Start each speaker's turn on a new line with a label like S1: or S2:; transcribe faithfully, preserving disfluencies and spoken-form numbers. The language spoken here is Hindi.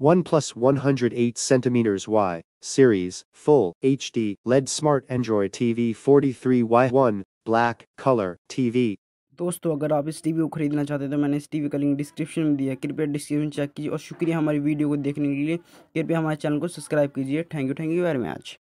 S1: OnePlus one hundred eight centimeters Y series full H D L E D Smart Android T V forty-three by one black color T V।
S2: दोस्तों अगर आप इस टीवी को खरीदना चाहते हैं तो मैंने इस टीवी का लिंक डिस्क्रिप्शन में दिया है, कृपया डिस्क्रिप्शन चेक कीजिए और शुक्रिया हमारी वीडियो को देखने के लिए। कृपया हमारे चैनल को सब्सक्राइब कीजिए। Thank you thank you very much.